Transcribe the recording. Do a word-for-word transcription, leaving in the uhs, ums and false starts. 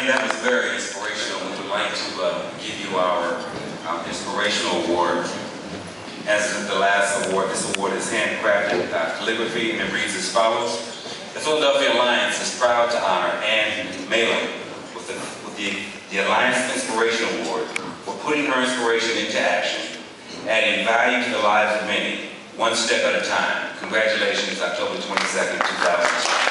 Ma'am, that was very inspirational. We would like to uh, give you our um, inspirational award. As the last award, this award is handcrafted uh, calligraphy and it reads as follows. The Philadelphia Alliance is proud to honor Anne Mahlum with the, with the, the Alliance Inspiration Award for putting her inspiration into action, adding value to the lives of many, one step at a time. Congratulations, October twenty-second, two thousand.